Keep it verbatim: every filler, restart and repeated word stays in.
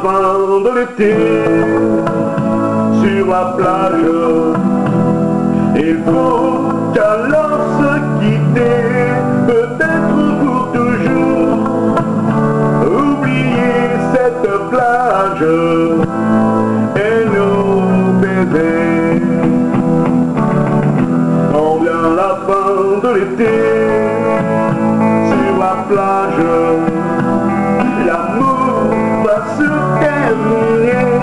fin de l'été, sur la plage, il faut alors se quitter, peut-être pour toujours, oublier cette plage et nos baisers. On vient la fin de l'été, sur la plage, l'amour va se terminer.